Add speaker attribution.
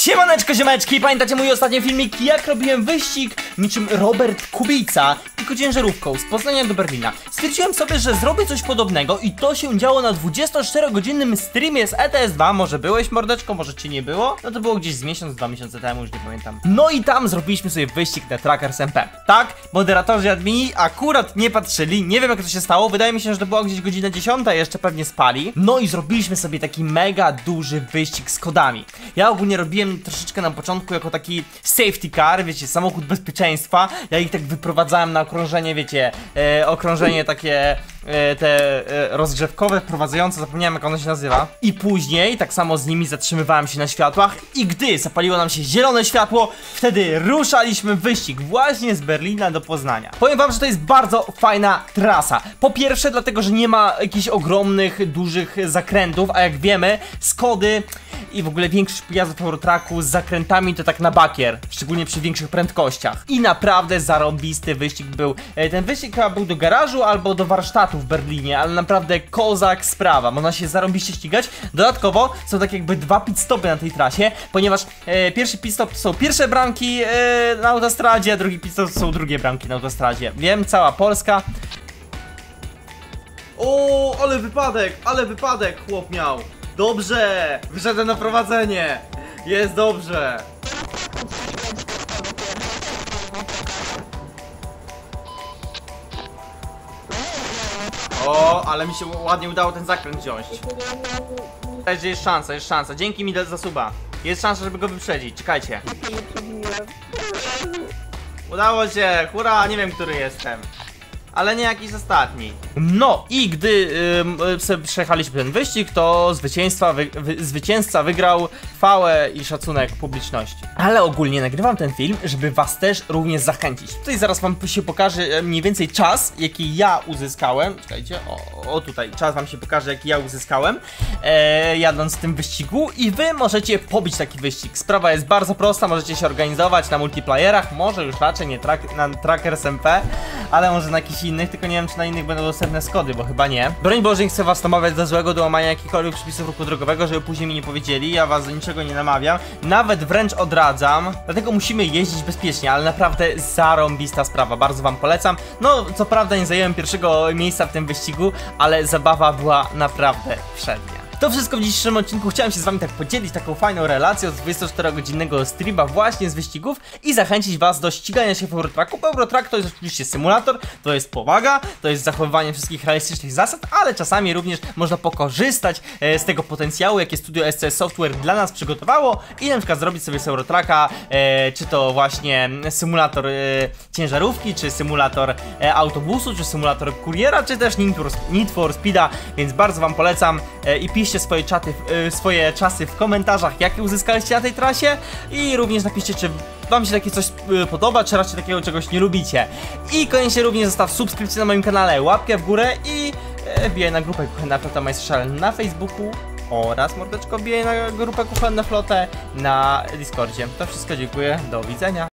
Speaker 1: Siemaneczko, ziomeczki, pamiętacie mój ostatni filmik, jak robiłem wyścig niczym Robert Kubica, tylko ciężarówką z Poznania do Berlina. Stwierdziłem sobie, że zrobię coś podobnego i to się działo na 24-godzinnym streamie z ETS2. Może byłeś, mordeczko, może ci nie było? No to było gdzieś z miesiąc, 2 miesiące temu, już nie pamiętam. No i tam zrobiliśmy sobie wyścig na Trackers MP. Tak, moderatorzy admini akurat nie patrzyli, nie wiem jak to się stało, wydaje mi się, że to była gdzieś godzina 10, jeszcze pewnie spali. No i zrobiliśmy sobie taki mega duży wyścig z kodami. Ja ogólnie robiłem troszeczkę na początku jako taki safety car, wiecie, samochód bezpieczeństwa. Ja ich tak wyprowadzałem na okrążenie, wiecie, okrążenie takie rozgrzewkowe, wprowadzające, zapomniałem jak ono się nazywa. I później tak samo z nimi zatrzymywałem się na światłach i gdy zapaliło nam się zielone światło, wtedy ruszaliśmy w wyścig właśnie z Berlina do Poznania. Powiem wam, że to jest bardzo fajna trasa. Po pierwsze dlatego, że nie ma jakichś ogromnych, dużych zakrętów, a jak wiemy, Skody i w ogóle większość pojazdów Eurotracku z zakrętami to tak na bakier, szczególnie przy większych prędkościach. I naprawdę zarąbisty wyścig był. Ten wyścig chyba był do garażu albo do warsztatu w Berlinie, ale naprawdę kozak sprawa, można się zarąbiście ścigać. Dodatkowo są tak jakby dwa pit stopy na tej trasie, ponieważ pierwszy pit stop to są pierwsze bramki na autostradzie, a drugi pit stop to są drugie bramki na autostradzie. Wiem, cała Polska. O, ale wypadek chłop miał. Dobrze, wyszedłem na prowadzenie. Jest dobrze. O, ale mi się ładnie udało ten zakręt wziąć. Jest szansa. Dzięki mi za suba. Jest szansa, żeby go wyprzedzić. Czekajcie. Udało się, hurra, nie wiem, który jestem. Ale nie jakiś ostatni. No i gdy przejechaliśmy ten wyścig, to zwycięzca wygrał chwałę i szacunek publiczności. Ale ogólnie nagrywam ten film, żeby was też również zachęcić. Tutaj zaraz wam się pokaże mniej więcej czas, jaki ja uzyskałem. Czekajcie, o tutaj, czas wam się pokaże, jaki ja uzyskałem jadąc w tym wyścigu. I wy możecie pobić taki wyścig. Sprawa jest bardzo prosta, możecie się organizować na multiplayerach. Może już raczej nie na Trackers MP, ale może na jakiś innych, tylko nie wiem, czy na innych będą dostępne Skody, bo chyba nie. Broń Boże, nie chcę was namawiać do złego, do łamania jakichkolwiek przepisów ruchu drogowego, żeby później mi nie powiedzieli. Ja was do niczego nie namawiam, nawet wręcz odradzam. Dlatego musimy jeździć bezpiecznie, ale naprawdę zarąbista sprawa, bardzo wam polecam. No, co prawda nie zajęłem pierwszego miejsca w tym wyścigu, ale zabawa była naprawdę przednia. To wszystko w dzisiejszym odcinku. Chciałem się z wami tak podzielić taką fajną relacją z 24-godzinnego streama właśnie z wyścigów i zachęcić was do ścigania się w Eurotracku. Bo Eurotrack to jest oczywiście symulator, to jest powaga, to jest zachowywanie wszystkich realistycznych zasad, ale czasami również można pokorzystać z tego potencjału, jakie studio SCS Software dla nas przygotowało i na przykład zrobić sobie z Eurotracka, czy to właśnie symulator ciężarówki, czy symulator autobusu, czy symulator kuriera, czy też Need for Speeda, więc bardzo wam polecam i piszcie swoje czasy w komentarzach, jakie uzyskaliście na tej trasie i również napiszcie, czy wam się takie coś podoba, czy raczej takiego czegoś nie lubicie. I koniecznie również zostaw subskrypcję na moim kanale, łapkę w górę i wbijaj na grupę Kuchenna Flota Majstrzel na Facebooku oraz mordeczko wbijaj na grupę Kuchenna Flotę na Discordzie. To wszystko, dziękuję, do widzenia.